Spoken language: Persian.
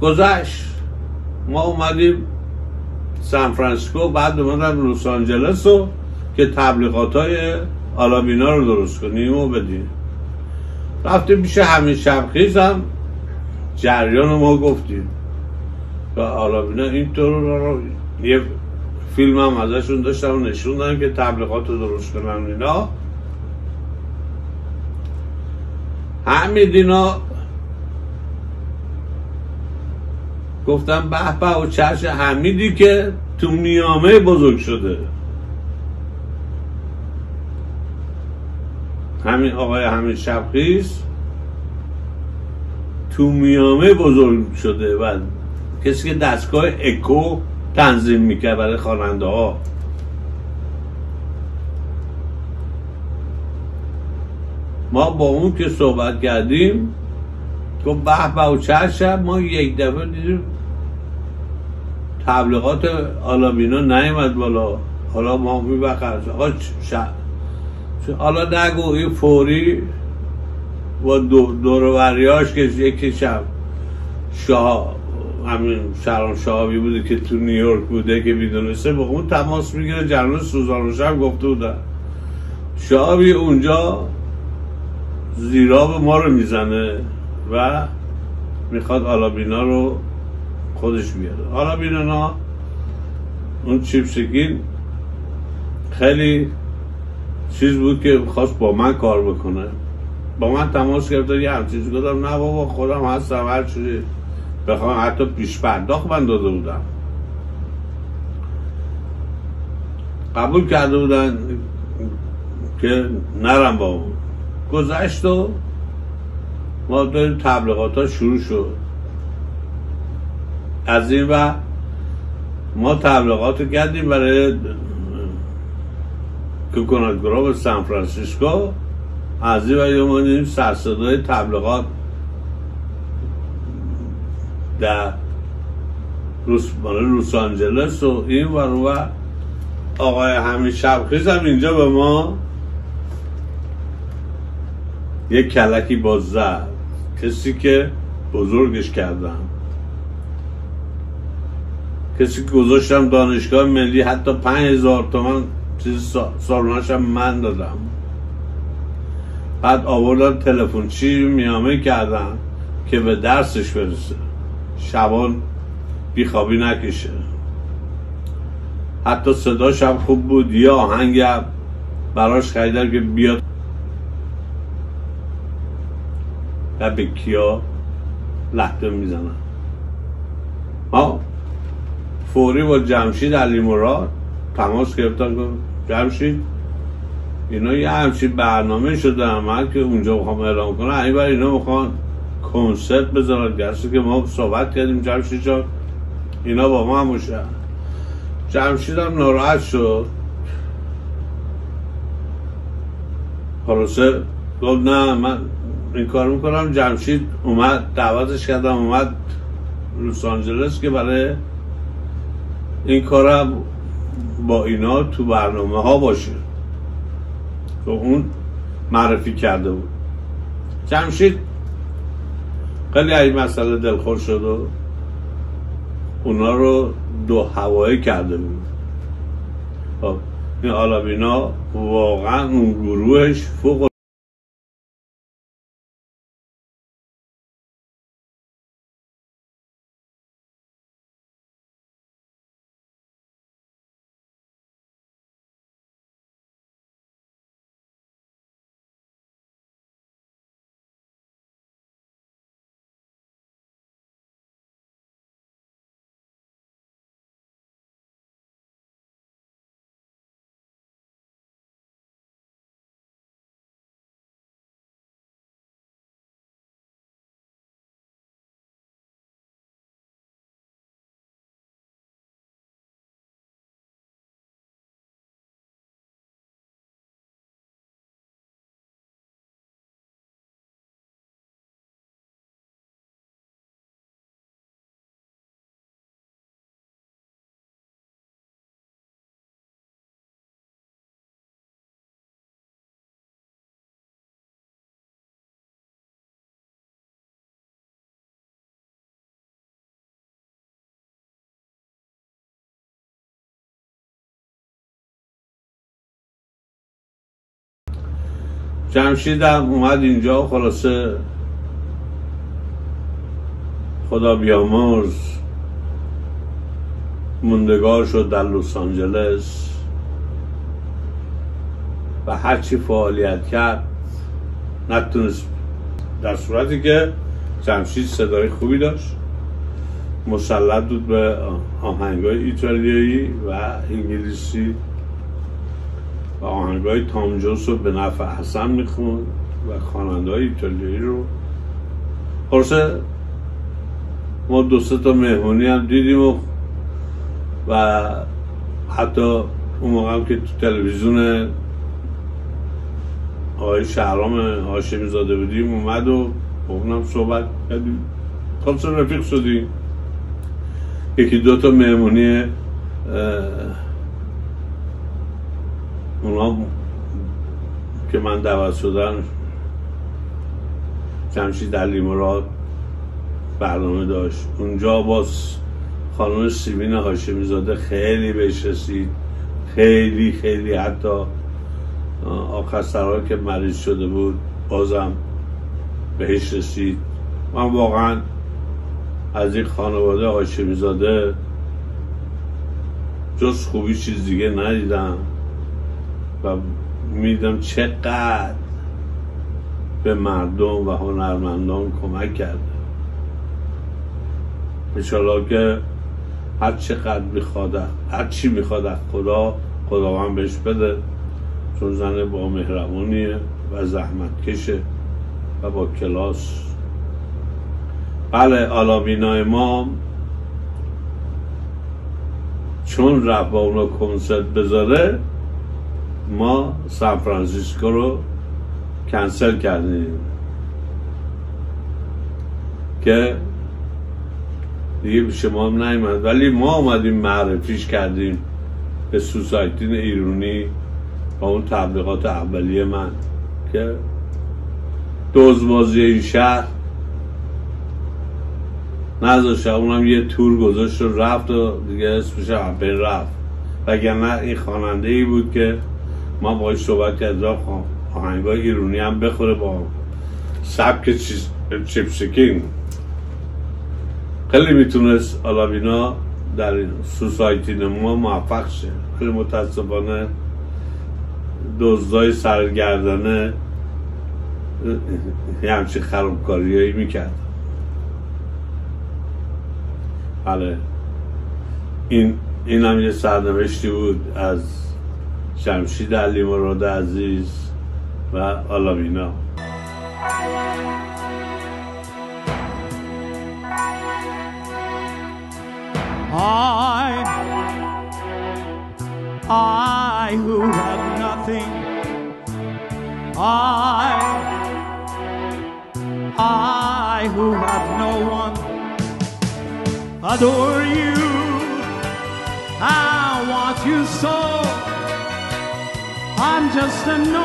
گذشت. ما اومدیم سان فرانسیسکو، بعد اومدم لس آنجلس رو که تبلیغات های آلابینا رو درست کنیم و بدیم. رفتیم پیش همین شبخیز هم جریان رو ما گفتیم و آلابینا اینطور رو یه فیلم هم ازشون داشتم و نشوندن که تبلیغات رو درست کنن. اینا همین اینا گفتم به به و چشم حمیدی که تو میامه بزرگ شده. همین آقای همین شبخیز تو میامه بزرگ شده و کسی که دستگاه اکو تنظیم میکرد برای خواننده ها. ما با اون که صحبت کردیم گفت به به و چشم. ما یک دفعه دیدیم تبلیغات آلابینا نیامد بالا. حالا ما میبخرد آقا حالا نگو این فوری و دوروریاش که یکی شب شاه همین شهرام شاهی بوده که تو نیویورک بوده که میدونسته با اون تماس میگیره. جنرال سوزان روشن گفته بودن شاهی اونجا زیراب ما رو میزنه و میخواد آلابینا رو خودش بیاره. آلابینا اون چیپسکین خیلی چیز بود که خواست با من کار بکنه. با من تماس گرفته یه همچیزی گفتم نه بابا خودم هستم هر چیزی بخوام حتی پیش پرداخت من داده بودم. قبول کرده بودن که نرم با اون. گذشت و ما داریم تبلیغات ها شروع شد. از این و ما تبلیغات رو کردیم برای کوکونات گروو سان فرانسیسکو. از این و یه اومدیم سرصدای تبلیغات در لس آنجلس و این و آقای همین شبخیز هم اینجا به ما یک کلکی باز زد. کسی که بزرگش کردم، کسی که گذاشتم دانشگاه ملی، حتی 5000 تومن چیز سالوناشم من دادم. بعد آوردن تلفن چی میامه کردن که به درسش برسه، شبان بیخوابی نکشه. حتی صداش هم خوب بود. یه آهنگ براش خریدن که بیاد و به کیا لحظه میزنن. فوری با جمشید علی مراد تماس گرفتن گفت جمشید اینا یه همچین برنامه شده عمل که اونجا بخوام اعلام کنن. این برای اینا بخوان کنسرت بذارن. گرسه که ما صحبت کردیم جمشید جان اینا با ما هم باشه. جمشید هم ناراحت شد. خلاصه گفت نه من این کار میکنم. جمشید اومد دعوتش کردم اومد لس آنجلس که برای این کارم با اینا تو برنامه ها باشه که اون معرفی کرده بود. جمشید خیلی این مسئله دلخور شد و اونا رو دو هوایی کرده بود. این آلابینا واقعا اون گروهش فوق جمشید هم اومد اینجا، خلاصه خدا بیامرز موندگار شد در لس آنجلس و هرچی فعالیت کرد نتونست، در صورتی که جمشید صدای خوبی داشت، مسلط بود به آهنگای ایتالیایی و انگلیسی و آهنگای تام جونز رو به نفع حسن میخوند و خواننده‌های ایتالیایی رو. خلاصه ما 2-3 تا مهمونی هم دیدیم و حتی اون موقع هم که تو تلویزیون آقای شهرام هاشمی زاده بودیم اومد و با اونم صحبت کردیم، خلاصه رفیق شدیم. 1-2 تا مهمونی اونا که من دعوت شدم، جمشید علیمراد برنامه داشت اونجا، باز خانم سیمین هاشمی زاده خیلی بهش رسید، خیلی خیلی، حتی آخر سرها که مریض شده بود بازم بهش رسید. من واقعا از این خانواده هاشمی زاده جز خوبی چیز دیگه ندیدم و میدم چقدر به مردم و هنرمندان کمک کرده. انشالله که هر چی میخواد از خداوند بهش بده، چون زن با مهربونیه و زحمت کشه و با کلاس. بله، آلاوینا امام چون رفت با اونا کنسرت بذاره، ما سان فرانسیسکو رو کنسل کردیم که دیگه پیش ما هم نیومد، ولی ما اومدیم معرفیش کردیم به سوسایتین ایرونی با اون تبلیغات اولیه من که دزدبازی این شهر نذاشت. اونم یه تور گذاشت و رفت و دیگه اسمش هم بین رفت، وگرنه این خواننده ای بود که ما باید صحبت کرد آهنگای ایرونی هم بخوره با سبک چیپسکینگ. خیلی میتونست آلاوینا در سوسایتین ما موفق شه، خیلی متاسفانه دزدای سرگردانه یه همچین خرابکاریایی میکرد. بله، این هم یه سرنوشتی بود از جمشید علیمراد عزیز و آلاوینا. I who have nothing, I who have no one, adore you, I want you so. I'm just a